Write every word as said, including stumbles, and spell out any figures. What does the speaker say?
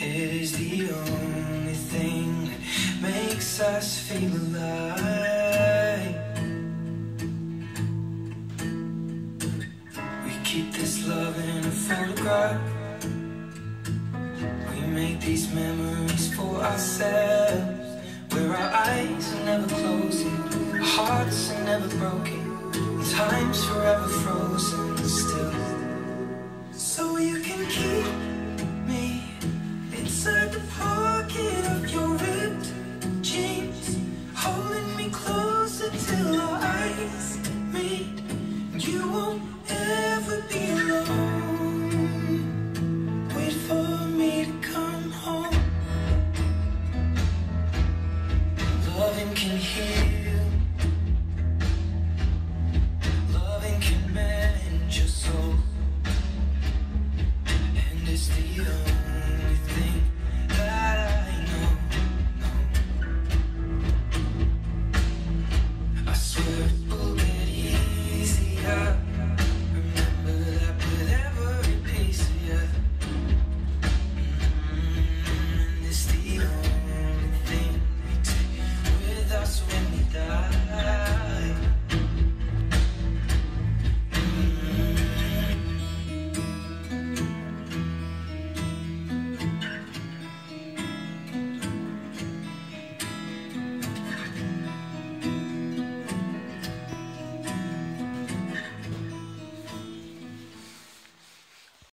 It is the only thing that makes us feel alive. We keep this love in a photograph. We make these memories for ourselves, where our eyes are never closing, our hearts are never broken, time's forever frozen still.